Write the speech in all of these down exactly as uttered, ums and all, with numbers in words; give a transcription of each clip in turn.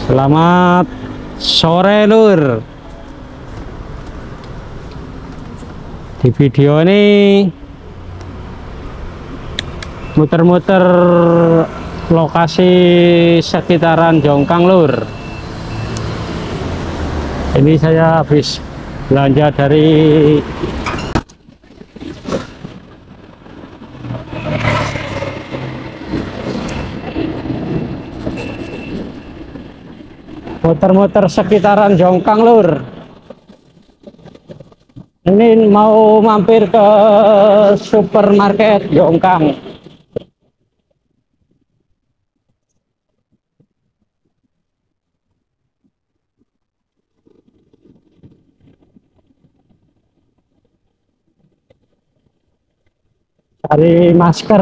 Selamat sore Lur. Di video ini muter-muter lokasi sekitaran Jongkang Lur. Ini saya habis belanja dari muter-muter sekitaran Jongkang Lur. Ini mau mampir ke supermarket Jongkang. Cari masker.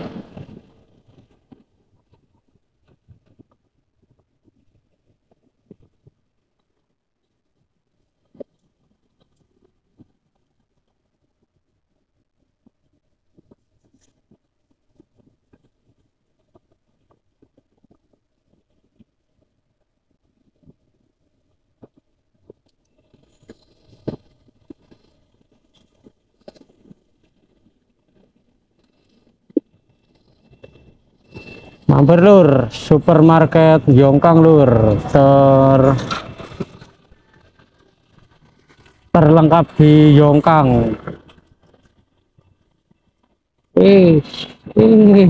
Mampir Lur, supermarket Jongkang Lur, ter terlengkap di Jongkang. Eh, ini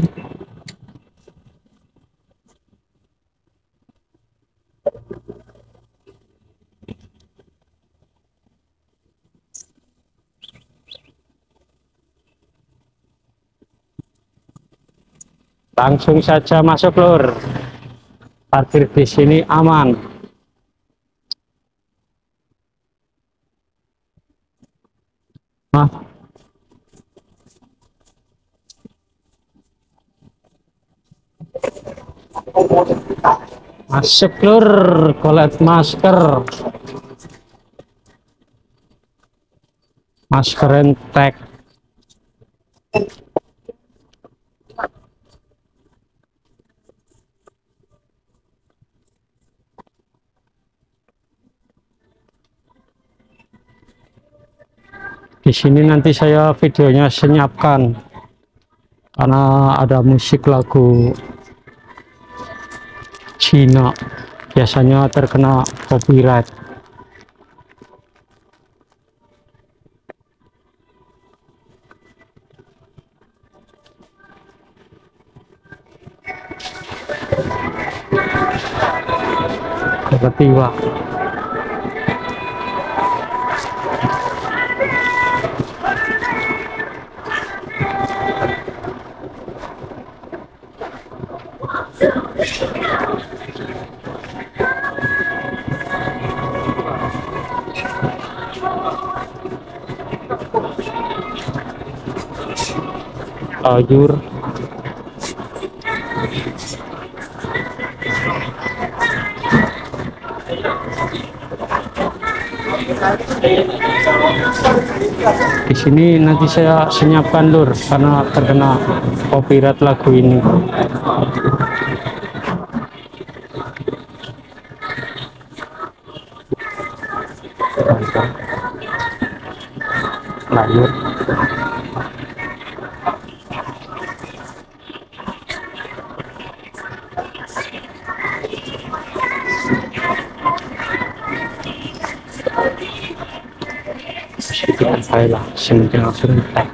langsung saja masuk Lur. Parkir di sini aman. Nah, masuk Lur, collect masker. Masker entek. Di sini nanti saya videonya senyapkan karena ada musik lagu Cina, biasanya terkena copyright. Ketiwa. Sayur di sini nanti saya senyapkan Lur karena terkena copyright lagu ini. Sayur sedikit saya lah, sementing langsung tag.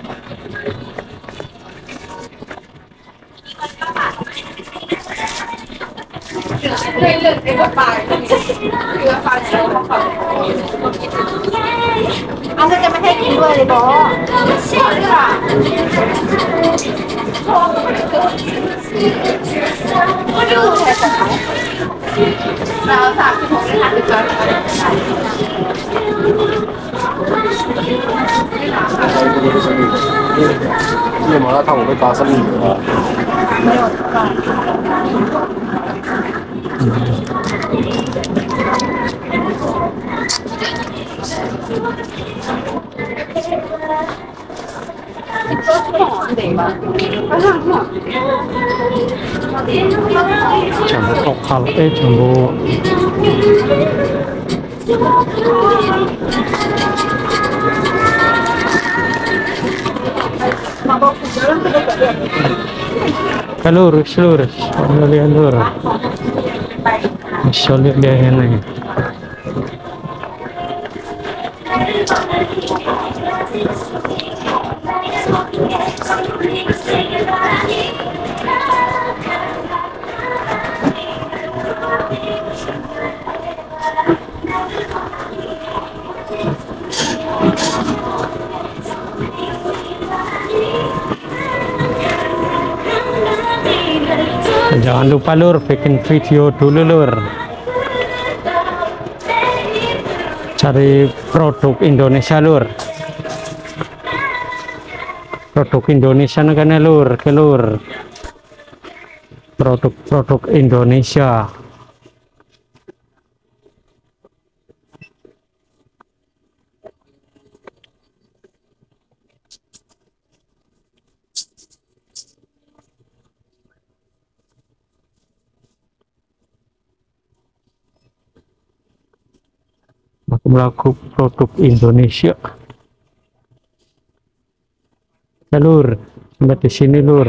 Asaจะไม่ให้กินด้วยเลยบอใช่ค่ะมาดูแค่สองเราสามสิบหกเลยค่ะพี่ก้อน你麻辣烫我会搭上你的。 没有吧都是好的吧，好像好。 jambu lokal eh jambu lurus lurus lihat lurus solid dia ini. Jangan lupa lur bikin video dulu lur, cari produk Indonesia lur, produk Indonesia kan lur ke lur, produk-produk Indonesia. Aku melakukan produk Indonesia. Ya, lur, sampai di sini lur.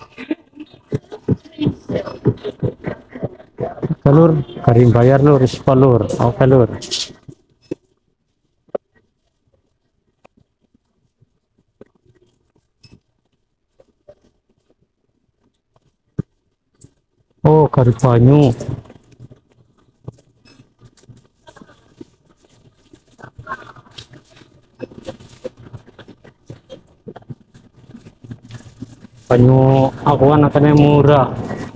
Ya, lur, karim bayar lur, sepuluh lur. Oke lur. Oh, kari banyu. Banyu aku kan akannya murah.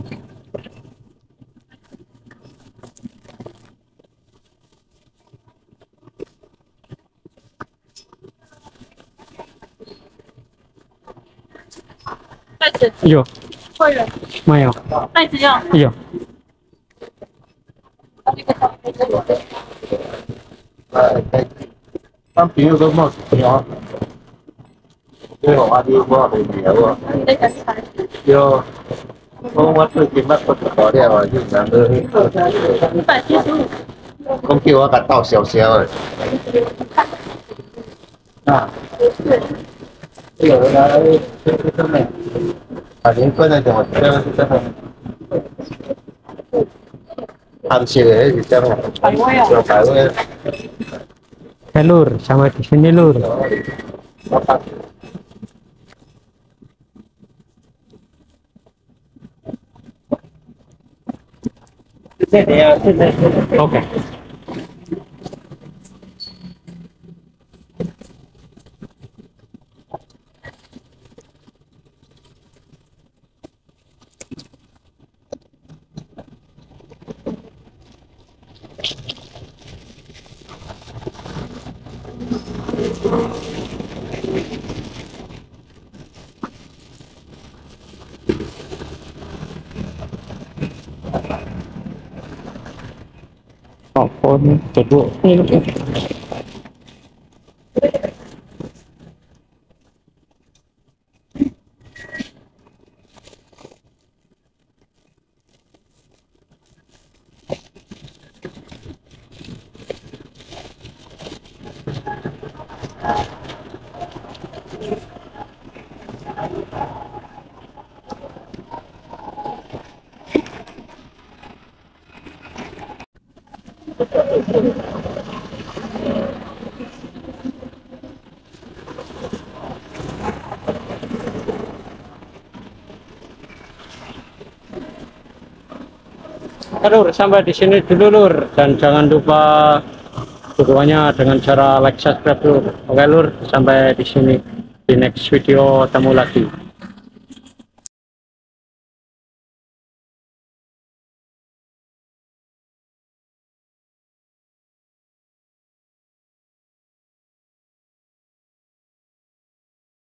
Iya. Mayo. Iya. 当朋友都冒苗，因為我啲我係苗啊，有我我最近乜不搞了啊，就兩個，咁叫我夾到少少嘅，啊，有啦，真係，啊，連個人就我真係真係，啱先嘅就真係，就排位。 Ya lur, sampai di sini lur. Oke. Apa nih? Coba. Lur, sampai di sini dulu lur, dan jangan lupa dukungannya dengan cara like, subscribe lur. Oke lur, sampai di sini, di next video temu lagi.